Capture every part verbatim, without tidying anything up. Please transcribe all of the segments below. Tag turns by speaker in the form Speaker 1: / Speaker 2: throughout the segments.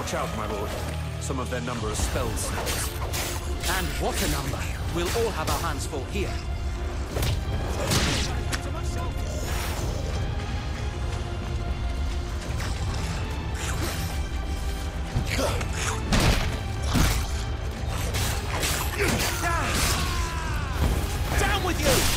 Speaker 1: Watch out, my lord. Some of their number are spell snappers.
Speaker 2: And what a number! We'll all have our hands full here. Down with you!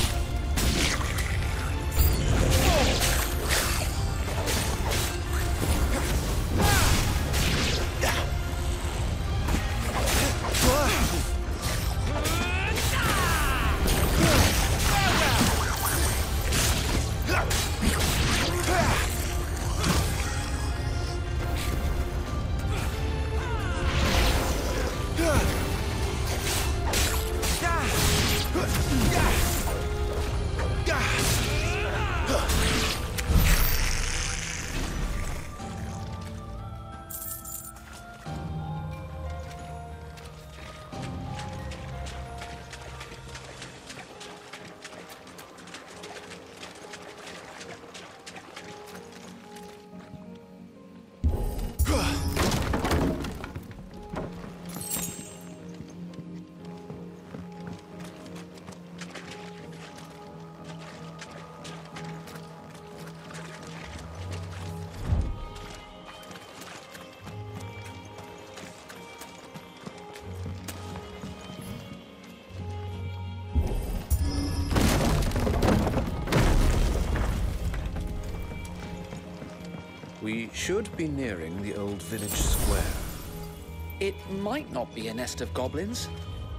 Speaker 1: We should be nearing the old village square.
Speaker 2: It might not be a nest of goblins.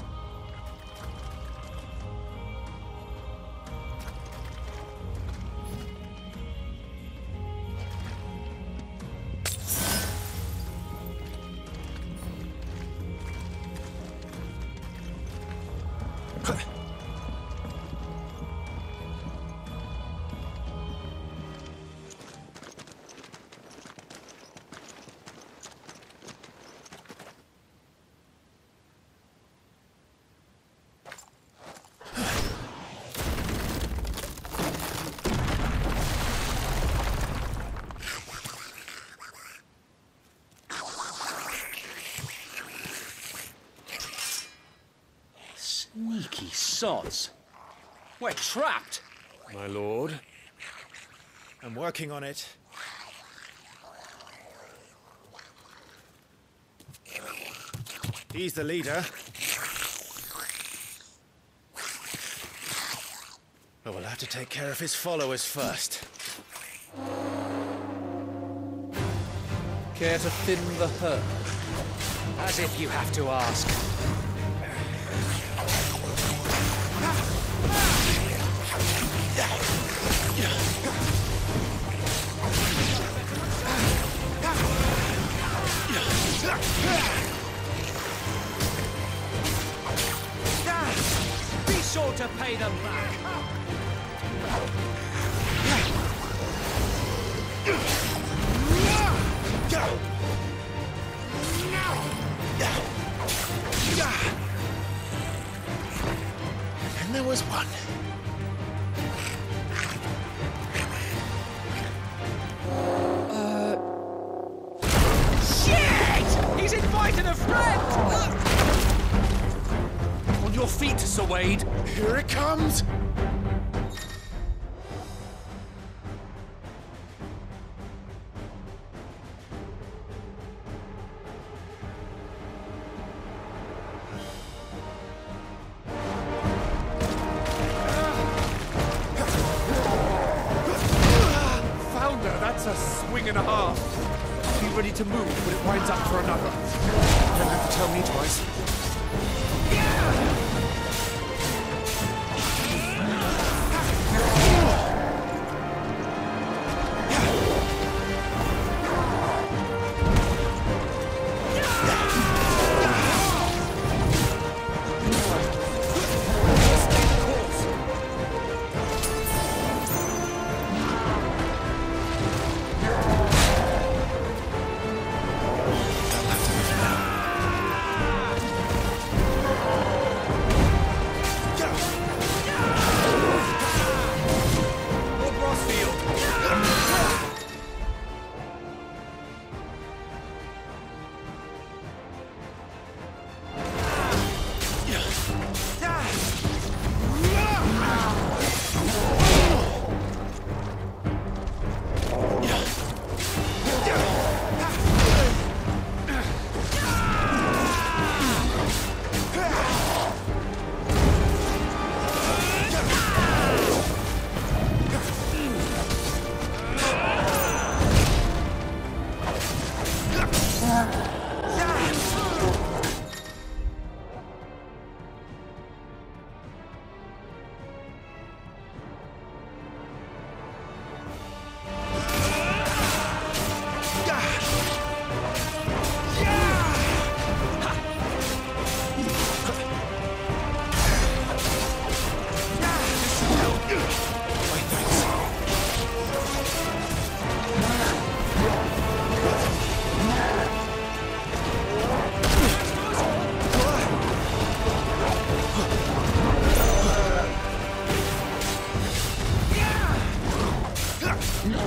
Speaker 2: Sneaky sods. We're trapped.
Speaker 1: My lord.
Speaker 3: I'm working on it. He's the leader. But we'll have to take care of his followers first.
Speaker 1: Care to thin the herd?
Speaker 2: As if you have to ask. Be sure to pay them back.
Speaker 3: And there was one.
Speaker 2: He's invited a friend!
Speaker 1: On your feet, Sir Wade!
Speaker 3: Here it comes!
Speaker 1: Founder, that's a swing and a half. Be ready to move when it winds up for another. You don't have to tell me twice.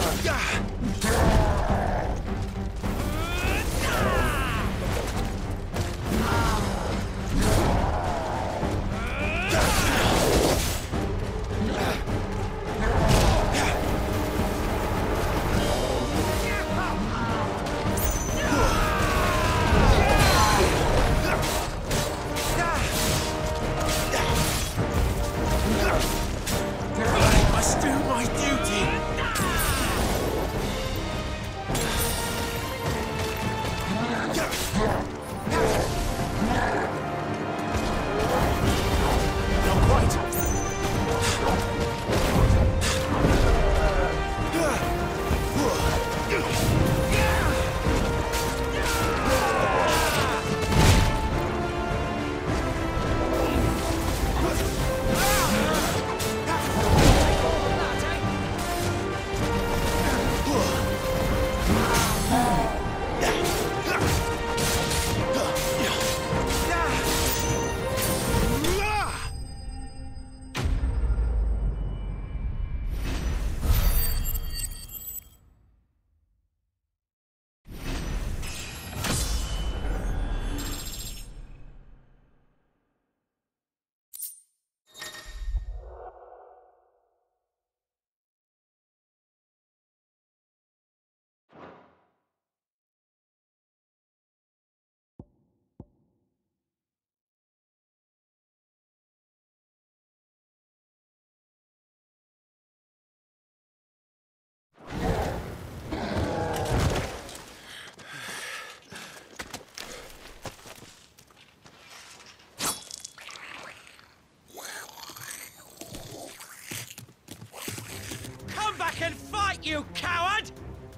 Speaker 2: can fight, you coward!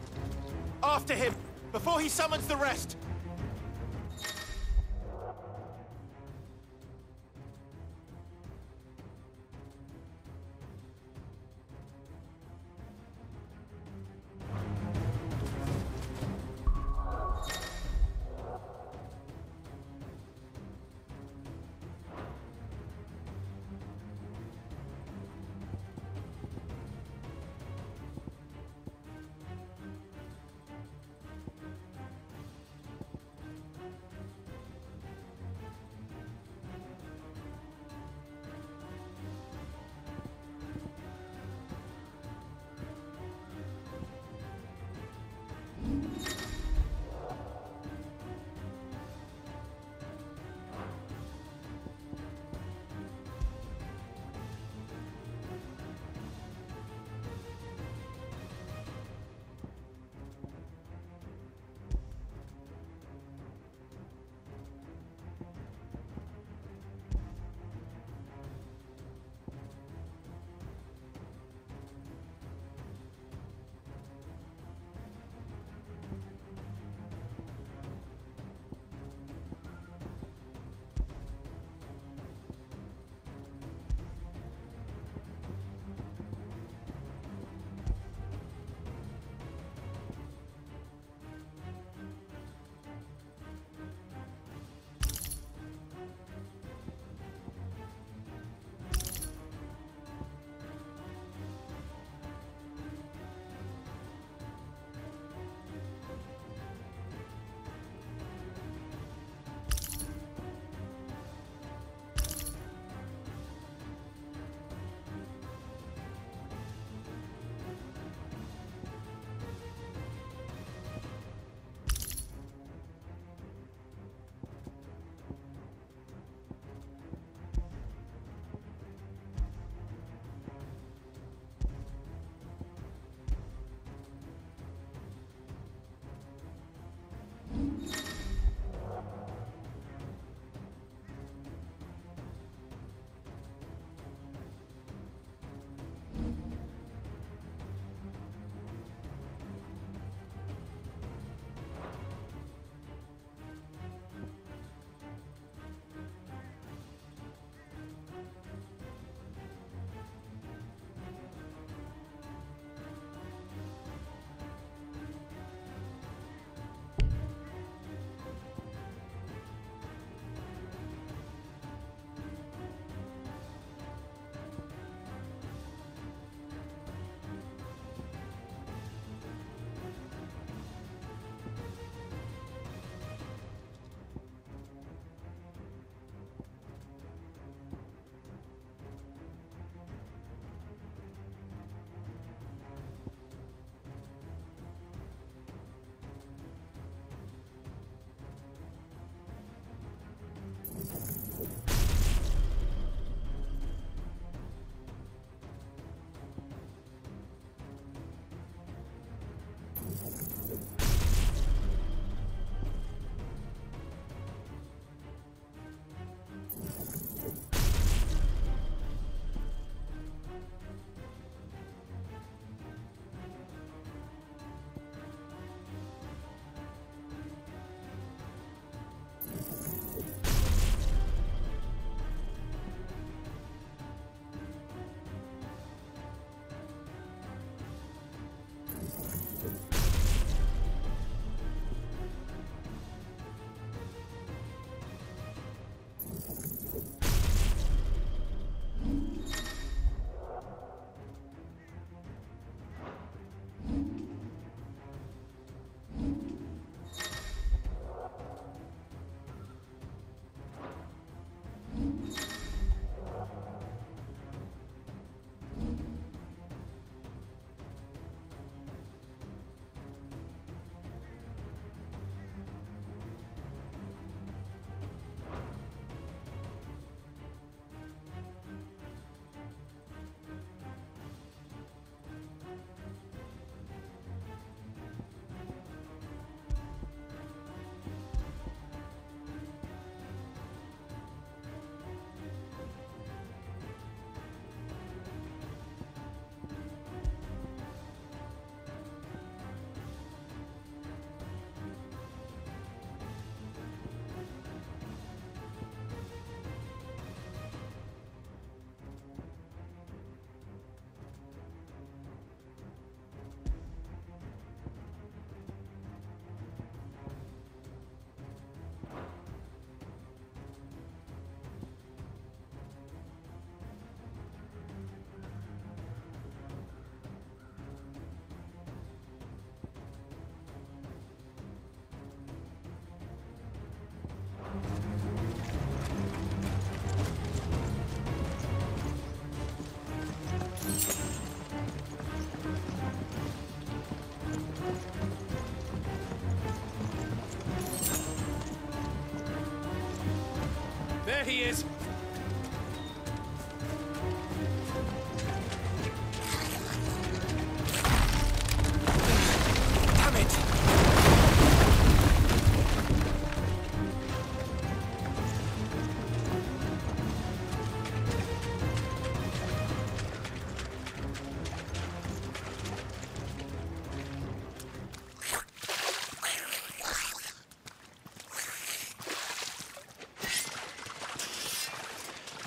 Speaker 3: After him, before he summons the rest!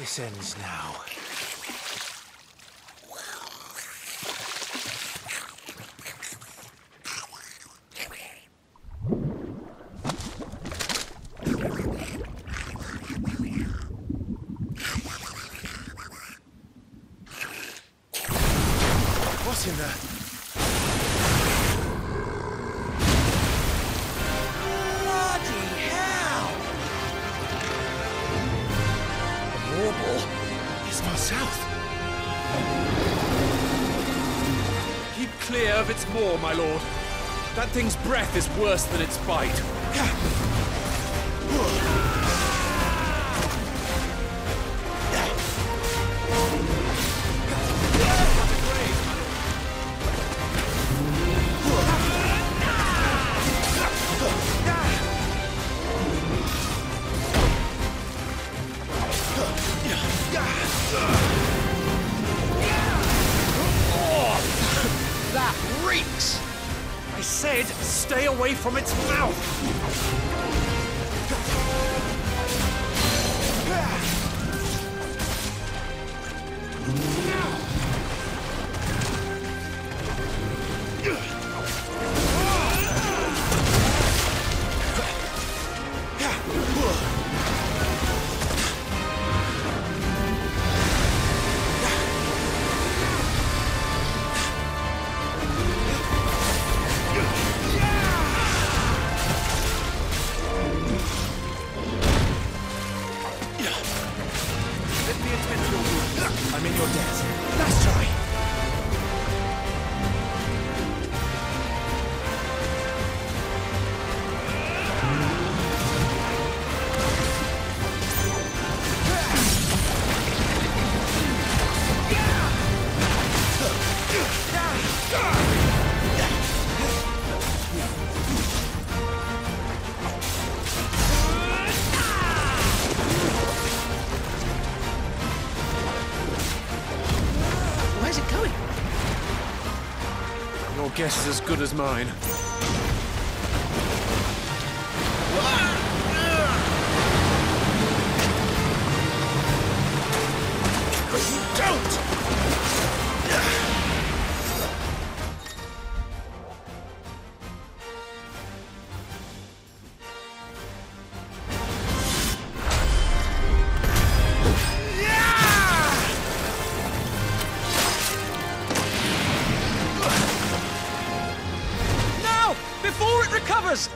Speaker 3: This ends now. What's in there? Bloody hell! The warble is far south.
Speaker 1: Keep clear of its maw, my lord. That thing's breath is worse than its bite.
Speaker 2: That reeks!
Speaker 1: I said, stay away from its mouth!
Speaker 3: I'm in your debt. Nice try.
Speaker 2: Where's it going?
Speaker 1: Your guess is as good as mine.
Speaker 3: Don't!
Speaker 2: Now! Before it recovers!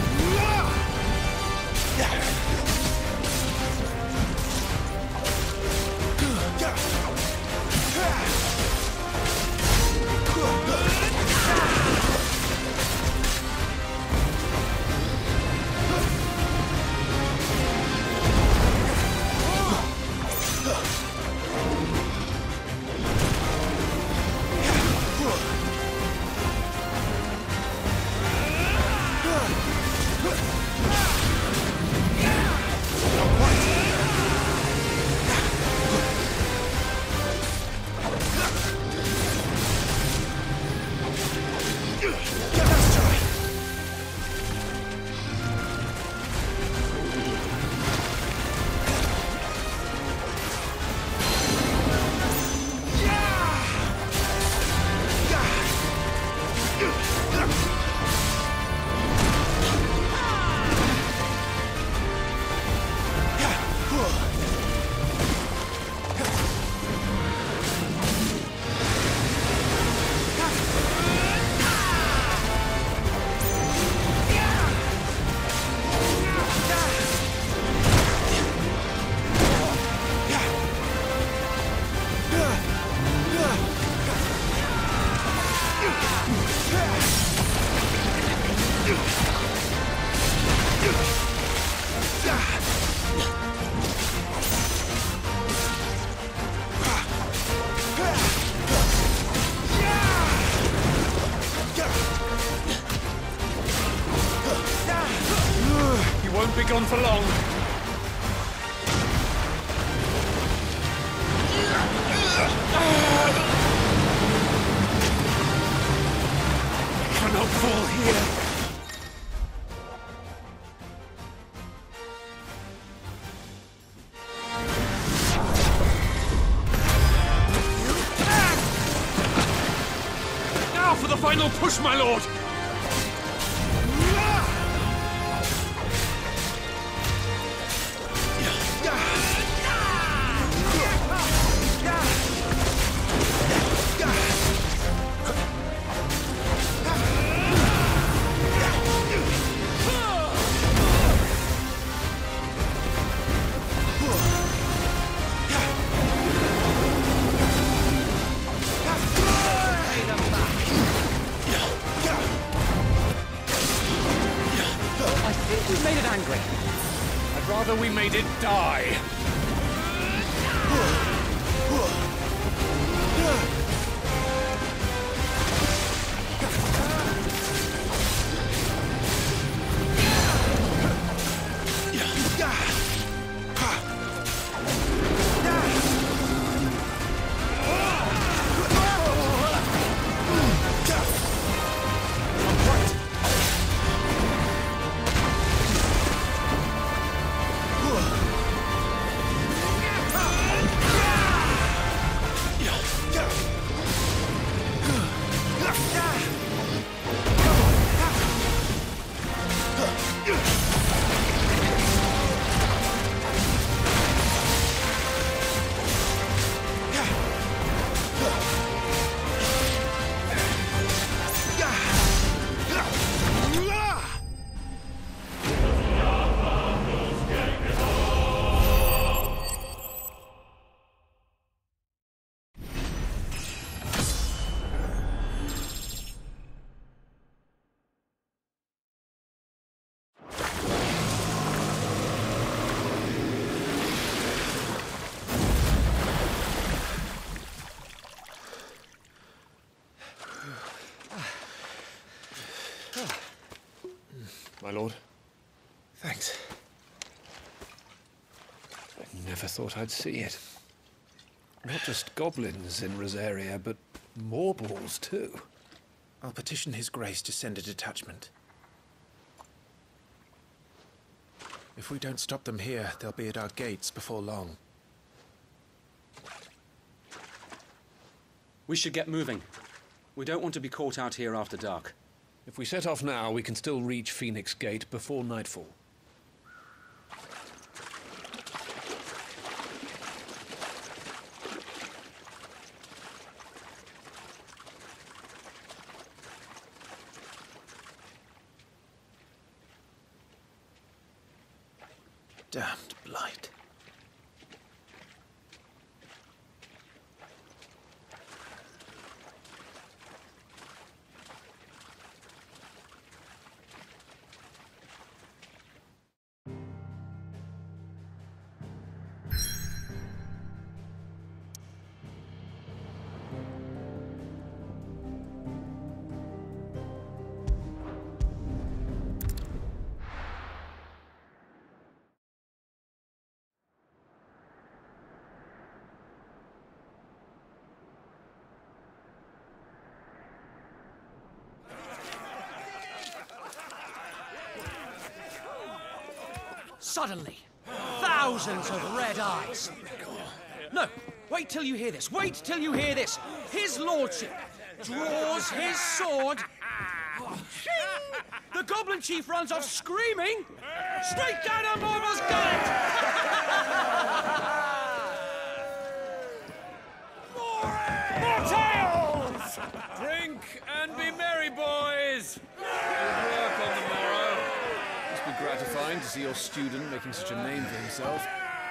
Speaker 1: You won't be gone for long. I cannot fall here. Now for the final push, my lord!
Speaker 2: We made it angry.
Speaker 1: I'd rather we made it die. My lord.
Speaker 3: Thanks.
Speaker 1: I never thought I'd see it. Not just goblins in Rosaria, but Morbles too.
Speaker 3: I'll petition His Grace to send a detachment. If we don't stop them here, they'll be at our gates before long.
Speaker 2: We should get moving. We don't want to be caught out here after dark.
Speaker 1: If we set off now, we can still reach Phoenix Gate before nightfall.
Speaker 3: Damned blight.
Speaker 2: Suddenly, thousands of red eyes. No, wait till you hear this. Wait till you hear this. His lordship draws his sword. The goblin chief runs off screaming, straight down on Morbol's gullet.
Speaker 1: More tales! Drink and be merry, boys! Good work on the morrow. Must be gratifying to see your student making such a name for himself.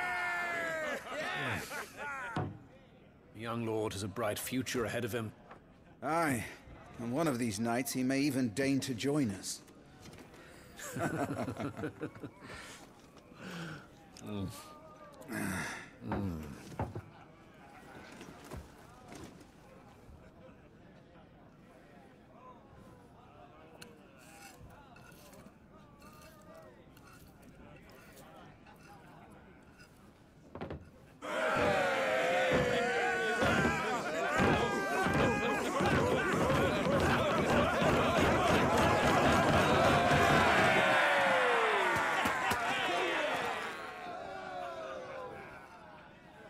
Speaker 1: The young lord has a bright future ahead of him.
Speaker 4: Aye, and one of these nights he may even deign to join us.
Speaker 1: mm. Mm.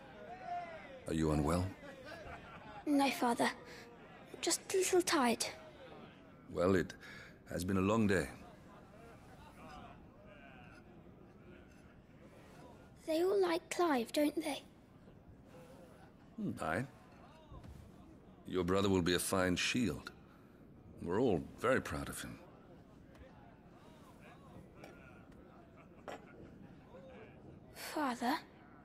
Speaker 5: Are you unwell?
Speaker 6: No, Father. Just a little tired.
Speaker 5: Well, it has been a long day.
Speaker 6: They all like Clive, don't they?
Speaker 5: Aye. Your brother will be a fine shield. We're all very proud of him.
Speaker 6: Father?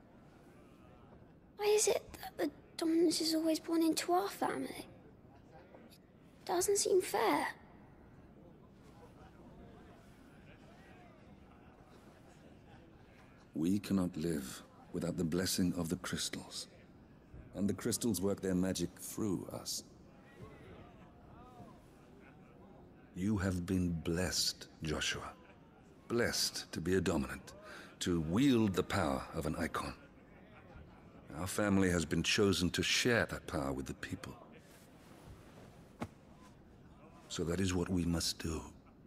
Speaker 6: Why is it that the dominance is always born into our family? It doesn't seem fair.
Speaker 5: We cannot live without the blessing of the crystals. And the crystals work their magic through us. You have been blessed, Joshua. Blessed to be a dominant, to wield the power of an icon. Our family has been chosen to share that power with the people. So that is what we must do.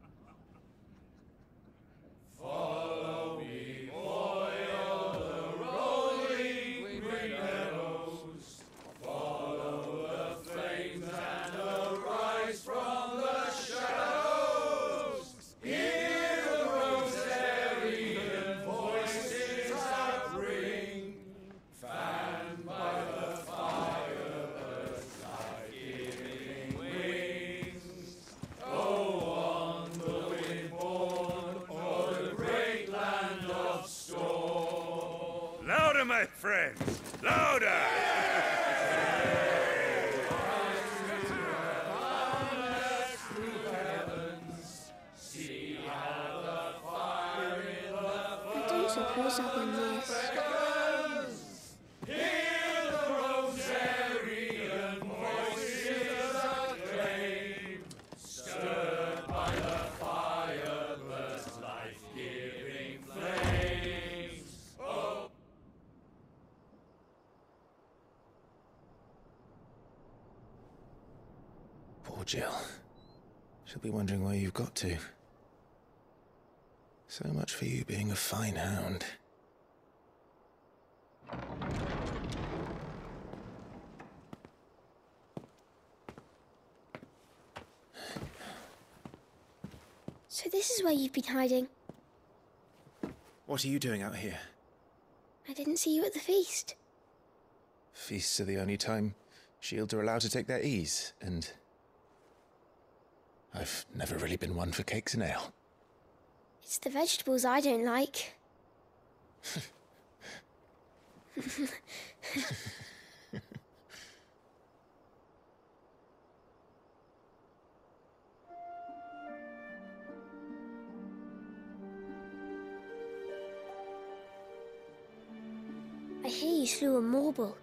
Speaker 7: Louder, my friends! Louder!
Speaker 6: I don't suppose I'll be missed.
Speaker 3: Poor Jill. She'll be wondering where you've got to. So much for you being a fine hound.
Speaker 6: So this is where you've been hiding.
Speaker 3: What are you doing out here?
Speaker 6: I didn't see you at the feast.
Speaker 3: Feasts are the only time shields are allowed to take their ease, and I've never really been one for cakes and ale.
Speaker 6: It's the vegetables I don't like. I hear you slew a Morble.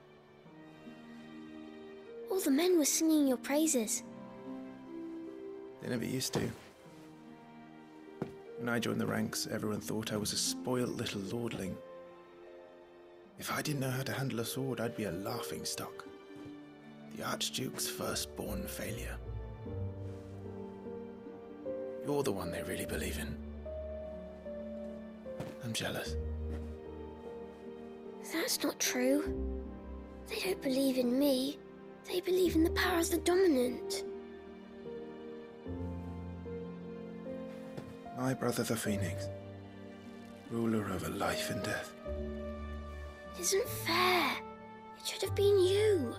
Speaker 6: All the men were singing your praises.
Speaker 3: They never used to. When I joined the ranks, everyone thought I was a spoilt little lordling. If I didn't know how to handle a sword, I'd be a laughingstock. The Archduke's firstborn failure. You're the one they really believe in. I'm jealous.
Speaker 6: That's not true. They don't believe in me. They believe in the power of the dominant.
Speaker 3: My brother the Phoenix, ruler over life and death.
Speaker 6: It isn't fair. It should have been you.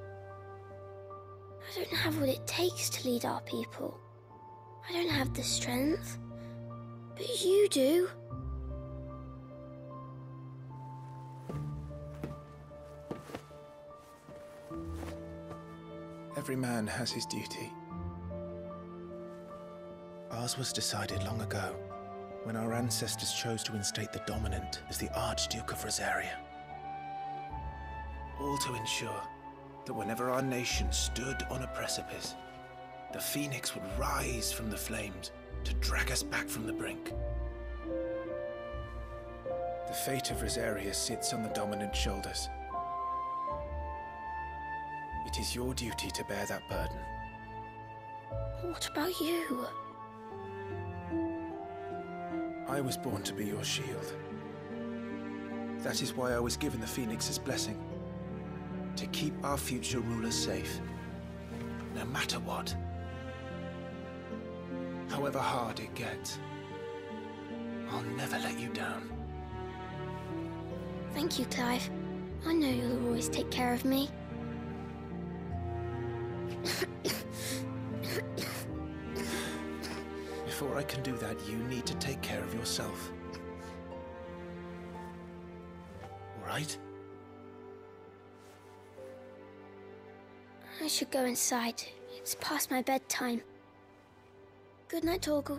Speaker 6: I don't have what it takes to lead our people. I don't have the strength. But you do.
Speaker 3: Every man has his duty. Ours was decided long ago, when our ancestors chose to instate the dominant as the Archduke of Rosaria. All to ensure that whenever our nation stood on a precipice, the Phoenix would rise from the flames to drag us back from the brink. The fate of Rosaria sits on the dominant's shoulders. It is your duty to bear that burden.
Speaker 6: What about you?
Speaker 3: I was born to be your shield. That is why I was given the Phoenix's blessing. To keep our future rulers safe, no matter what. however hard it gets. I'll never let you down.
Speaker 6: Thank you, Clive. I know you'll always take care of me.
Speaker 3: Before I can do that, you need to take care of yourself. All right?
Speaker 6: I should go inside. It's past my bedtime. Good night, Torgal.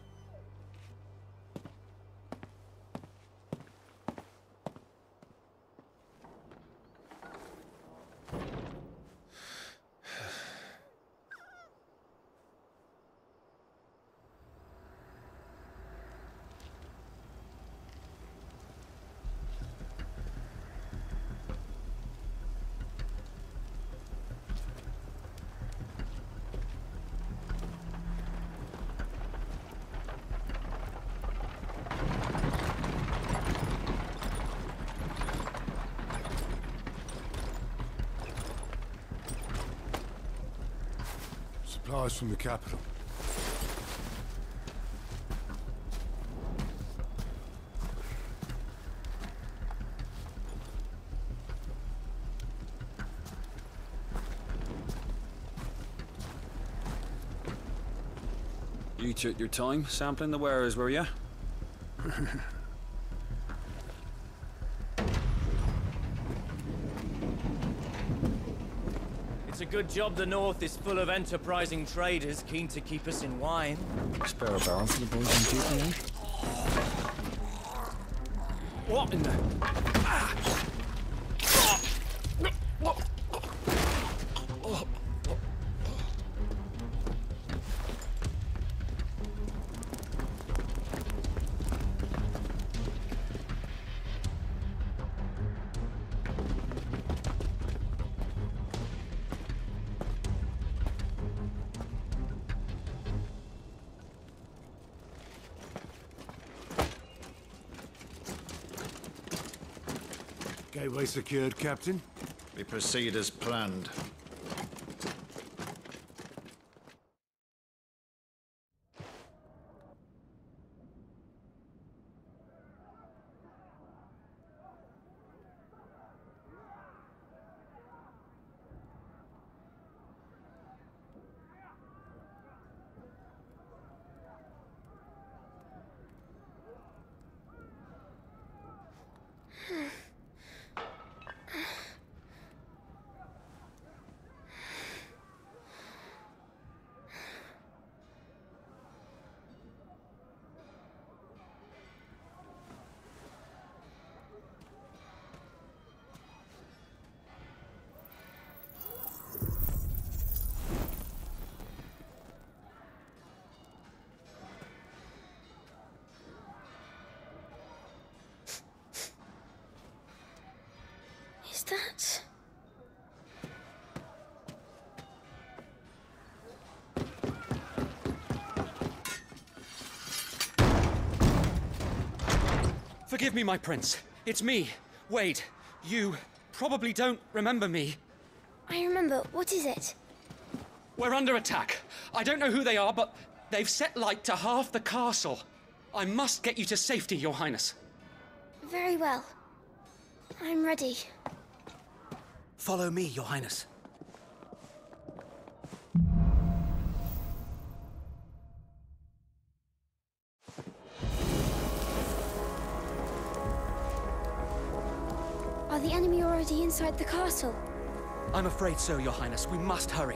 Speaker 8: Supplies from the capital.
Speaker 1: You took your time sampling the wares, were you?
Speaker 9: It's a good job the North is full of enterprising traders keen to keep us in wine.
Speaker 8: Spare a barrel for the boys in G P A?
Speaker 9: What in the... Ah!
Speaker 8: Gateway secured, Captain.
Speaker 10: We proceed as planned.
Speaker 6: Is that...
Speaker 2: Forgive me, my prince. It's me, Wade. You probably don't remember me.
Speaker 6: I remember. What is it?
Speaker 2: We're under attack. I don't know who they are, but they've set light to half the castle. I must get you to safety, Your Highness.
Speaker 6: Very well. I'm ready.
Speaker 2: Follow me, Your Highness.
Speaker 6: Are the enemy already inside the castle?
Speaker 2: I'm afraid so, Your Highness. We must hurry.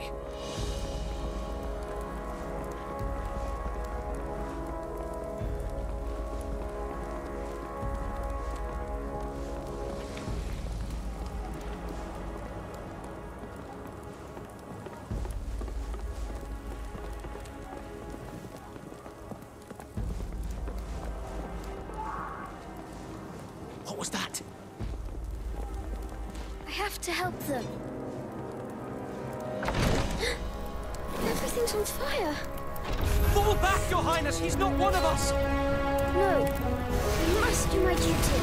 Speaker 2: What was that?
Speaker 6: I have to help them. Everything's on fire.
Speaker 2: Fall back, Your Highness! He's not one of us!
Speaker 6: No. I must do my duty.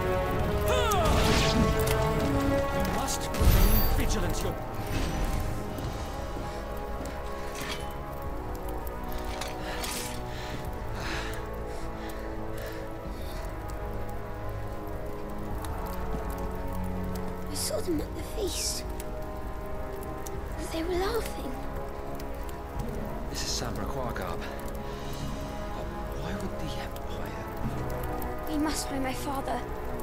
Speaker 2: You must remain vigilant, Your...
Speaker 6: They were laughing.
Speaker 2: This is Sambra Quargarb. Why would the Empire...
Speaker 6: We must find my father.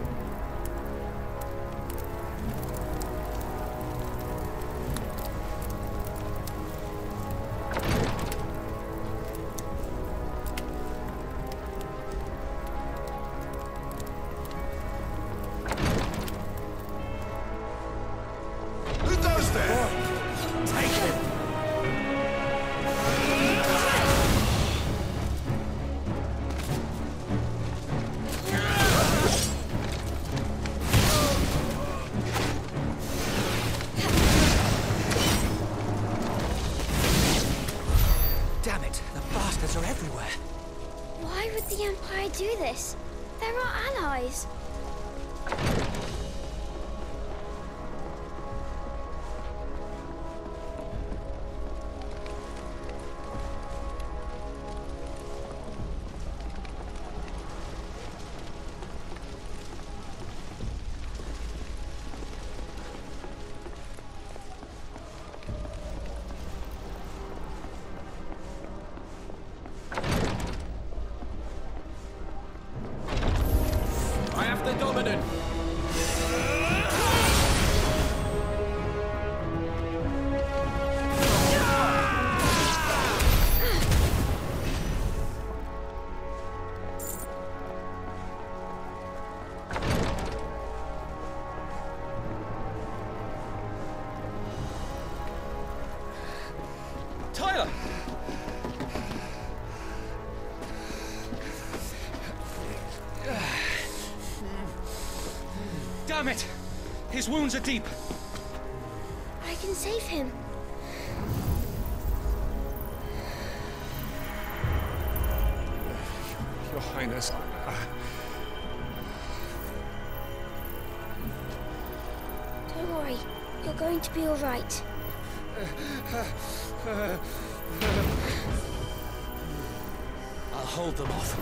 Speaker 2: Damn it, the bastards are everywhere.
Speaker 6: Why would the Empire do this? They're our allies.
Speaker 1: I have the dominant.
Speaker 2: Tyler! Damn it! His wounds are deep.
Speaker 6: I can save him.
Speaker 1: Your Highness, I...
Speaker 6: Don't worry. You're going to be all right.
Speaker 2: I'll hold them off.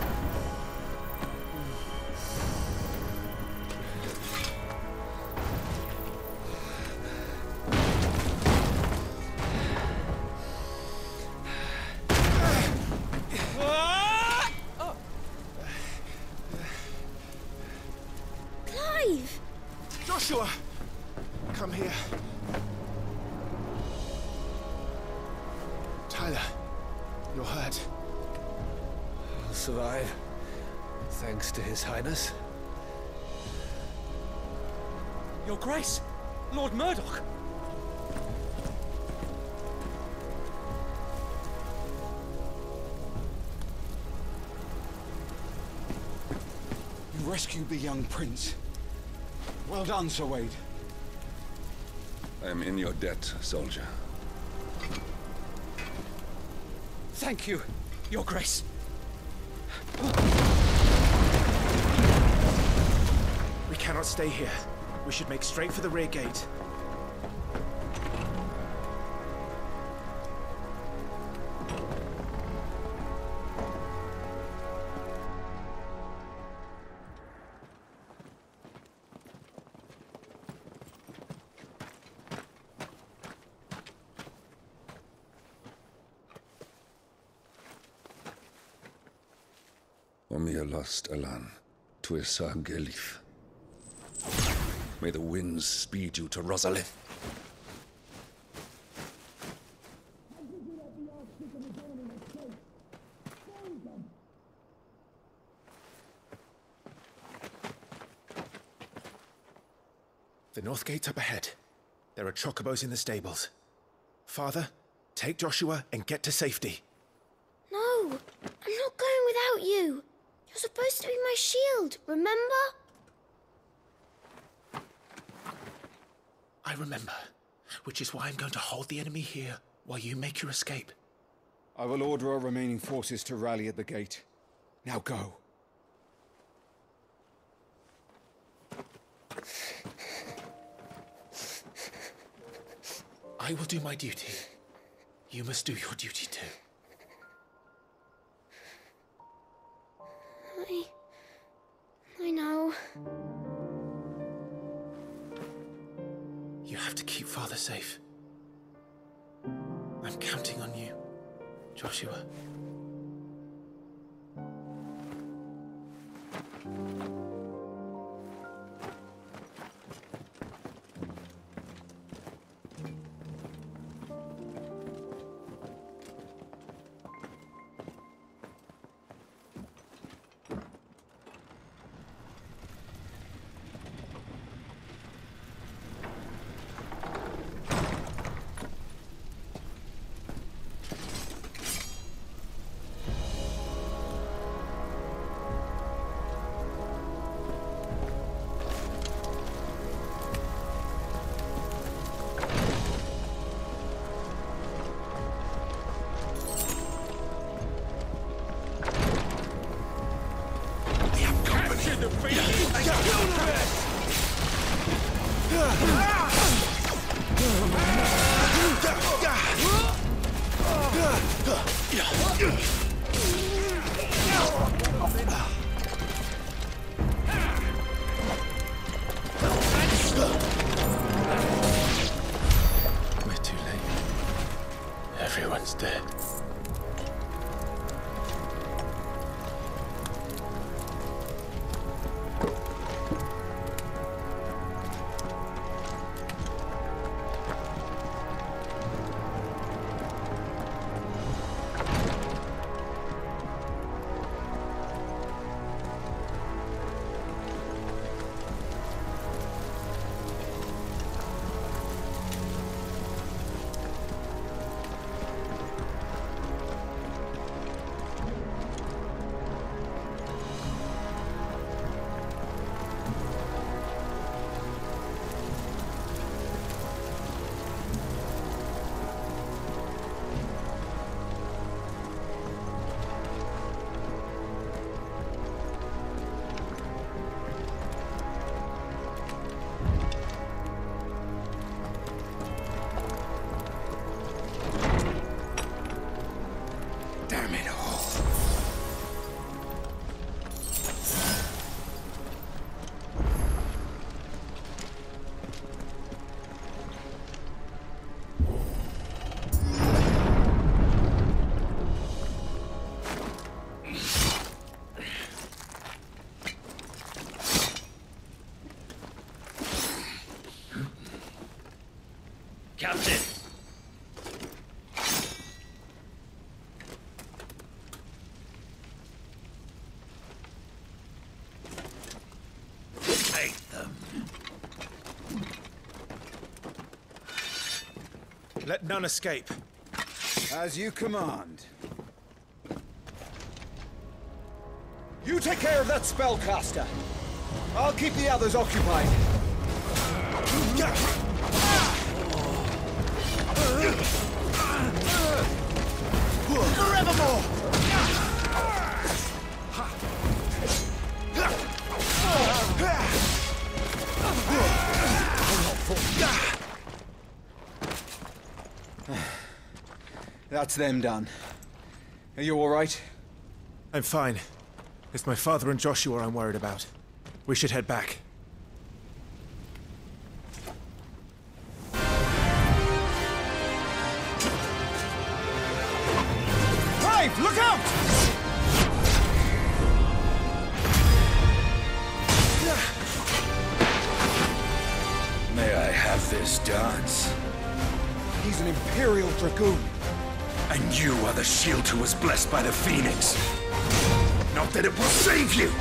Speaker 6: Clive!
Speaker 3: Joshua! Come here. Tyler, you're hurt.
Speaker 1: I'll survive. Thanks to His Highness.
Speaker 2: Your Grace! Lord Murdoch!
Speaker 4: You rescued the young prince. Well done, Sir Wade.
Speaker 5: I am in your debt, soldier.
Speaker 2: Thank you, Your Grace.
Speaker 3: We cannot stay here. We should make straight for the rear gate.
Speaker 5: Omia lost Alan, Tuisa Gelif. May the winds speed you to Rosalith.
Speaker 3: The north gate's up ahead. There are chocobos in the stables. Father, take Joshua and get to safety.
Speaker 6: No, I'm not going without you. You're supposed to be my shield, remember?
Speaker 3: I remember, which is why I'm going to hold the enemy here while you make your escape.
Speaker 4: I will order our remaining forces to rally at the gate. Now go.
Speaker 3: I will do my duty. You must do your duty too.
Speaker 6: I... I know.
Speaker 3: You have to keep Father safe. I'm counting on you, Joshua. We're too late. Everyone's dead.
Speaker 9: Captain! Take them.
Speaker 3: Let none escape.
Speaker 4: As you command.
Speaker 11: You take care of that spellcaster. I'll keep the others occupied. Forevermore!
Speaker 4: That's them done. Are you all right?
Speaker 3: I'm fine. It's my father and Joshua I'm worried about. We should head back.
Speaker 11: Brave, look out!
Speaker 12: May I have this dance?
Speaker 11: He's an Imperial Dragoon.
Speaker 12: And you are the shield who was blessed by the Phoenix. Not that it will save you!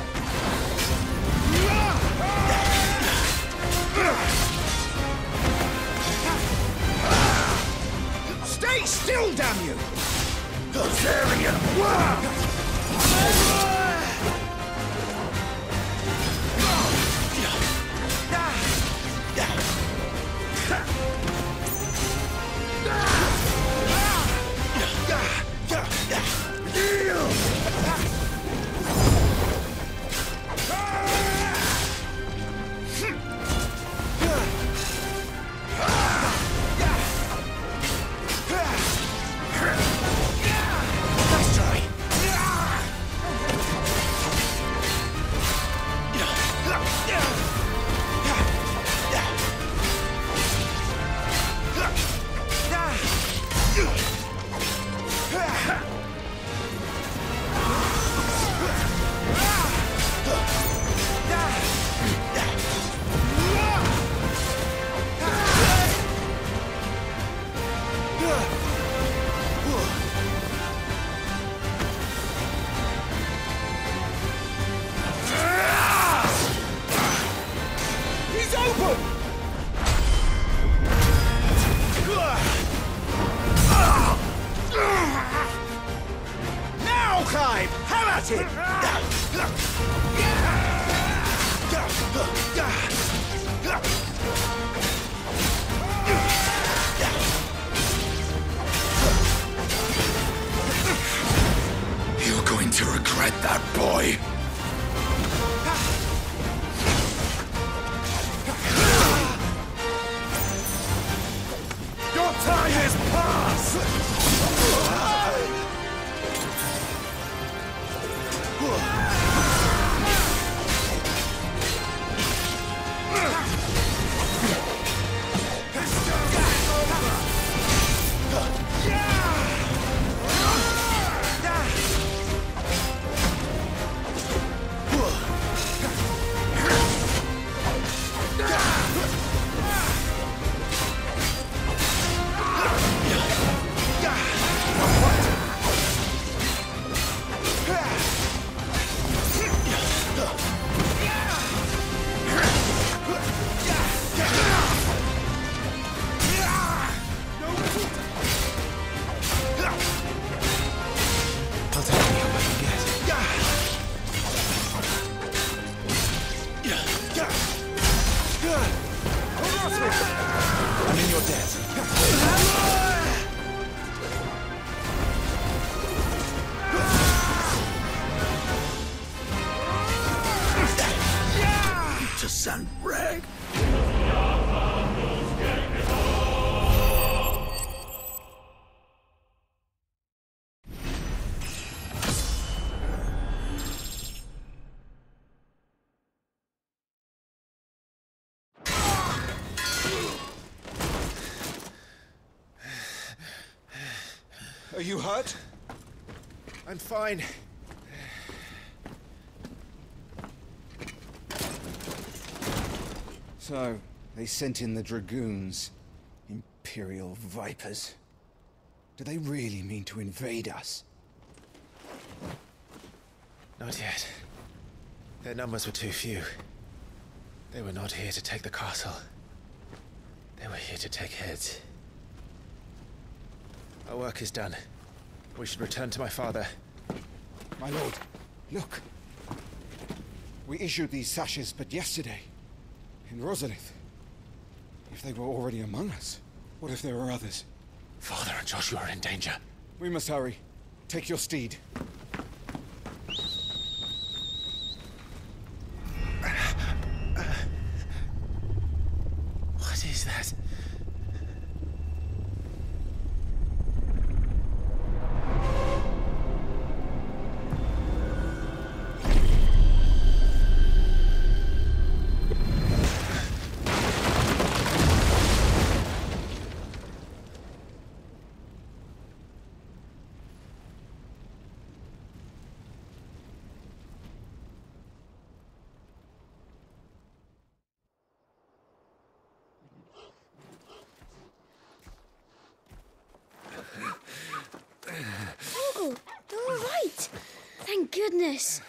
Speaker 11: Stay still, damn you!
Speaker 12: Azarian!
Speaker 11: in!
Speaker 12: You're going to regret that, boy.
Speaker 7: Your time is past!
Speaker 3: I'm in your debt.
Speaker 12: To send rag.
Speaker 11: Are you hurt?
Speaker 3: I'm fine.
Speaker 4: So, they sent in the Dragoons. Imperial vipers. Do they really mean to invade us?
Speaker 3: Not yet. Their numbers were too few. They were not here to take the castle. They were here to take heads. Our work is done. We should return to my father.
Speaker 4: My lord, look. We issued these sashes but yesterday. In Rosalith. If they were already among us, what if there were others?
Speaker 3: Father and Joshua are in danger.
Speaker 4: We must hurry. Take your steed.
Speaker 3: What is that?
Speaker 6: Uncle, you're all right. Thank goodness.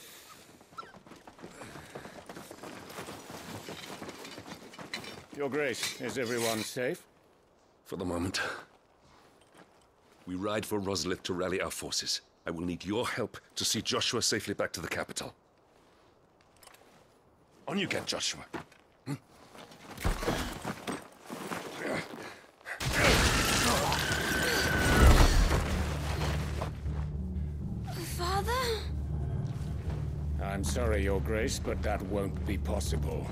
Speaker 7: Your Grace, is everyone safe?
Speaker 5: For the moment. We ride for Rosalith to rally our forces. I will need your help to see Joshua safely back to the capital. On you get, Joshua. Hmm?
Speaker 6: Father?
Speaker 7: I'm sorry, Your Grace, but that won't be possible.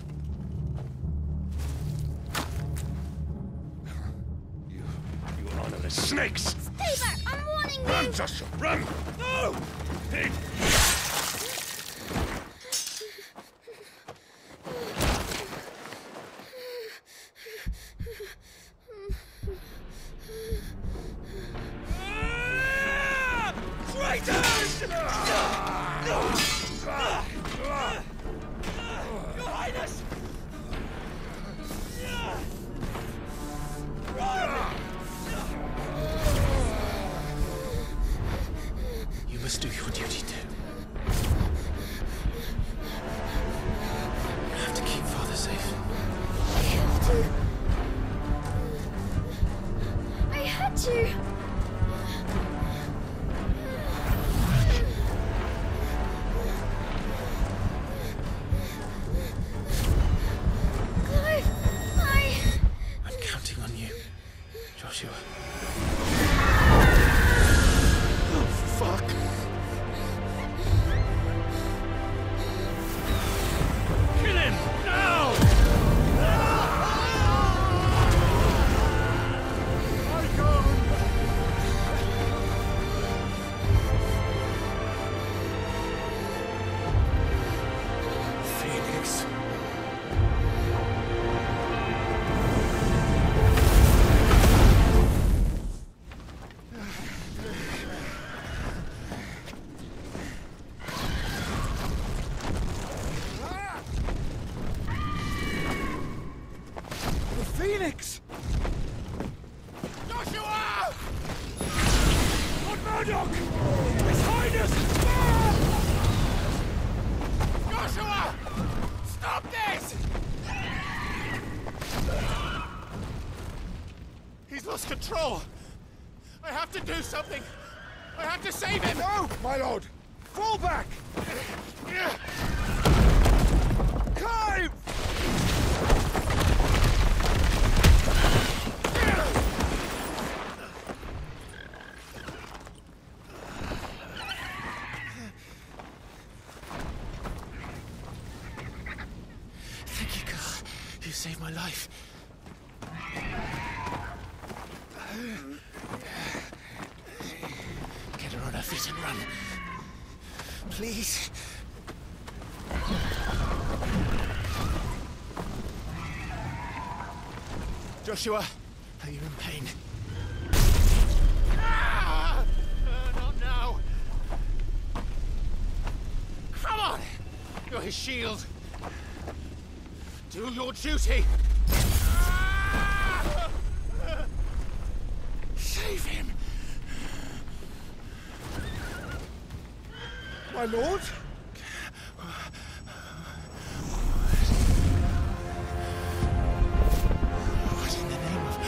Speaker 5: You... you honorless snakes!
Speaker 6: Stay back! I'm warning you!
Speaker 5: Run, Joshua, run! No! Hey.
Speaker 7: Traitors! Your Highness!
Speaker 3: You must do your duty too. You have to keep Father safe.
Speaker 6: I have to. I had to.
Speaker 3: Joshua.
Speaker 12: Oh, fuck!
Speaker 7: Kill him! Now!
Speaker 12: Phoenix.
Speaker 11: The Phoenix!
Speaker 7: Joshua! Lord Murdoch! His Highness! Joshua! Stop this! He's lost control. I have to do something. I have to save him.
Speaker 11: No, my lord! Fall back! Clive!
Speaker 2: Thank you, God. You saved my life. Get her on her feet and run. Please. Joshua, are you in pain?
Speaker 7: Ah! Uh, not now. Come on! You're his shield. Do your duty. Ah! Save him.
Speaker 11: My lord?
Speaker 2: What in the name of...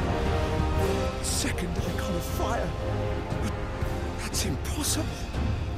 Speaker 11: Second icon of fire. But that's impossible.